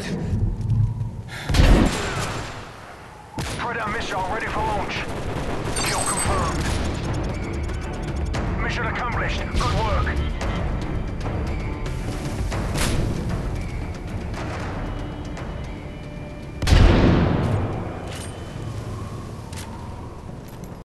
Predator missile ready for launch. Kill confirmed. Mission accomplished. Good work.